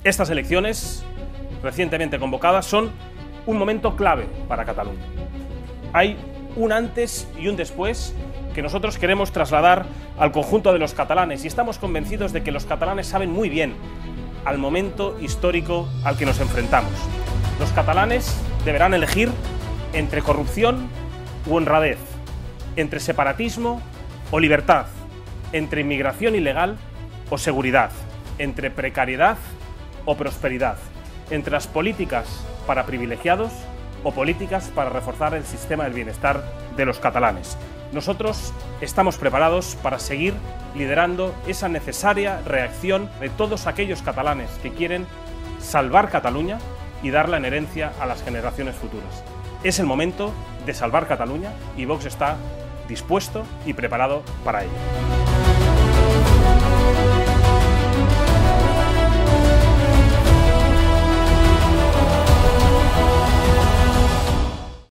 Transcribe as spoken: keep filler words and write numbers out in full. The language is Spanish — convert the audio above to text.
Estas elecciones, recientemente convocadas, son un momento clave para Cataluña. Hay un antes y un después que nosotros queremos trasladar al conjunto de los catalanes, y estamos convencidos de que los catalanes saben muy bien al momento histórico al que nos enfrentamos. Los catalanes deberán elegir entre corrupción u honradez, entre separatismo o libertad, entre inmigración ilegal o seguridad, entre precariedad o prosperidad, entre las políticas para privilegiados o políticas para reforzar el sistema del bienestar de los catalanes. Nosotros estamos preparados para seguir liderando esa necesaria reacción de todos aquellos catalanes que quieren salvar Cataluña y darla en herencia a las generaciones futuras. Es el momento de salvar Cataluña y Vox está dispuesto y preparado para ello.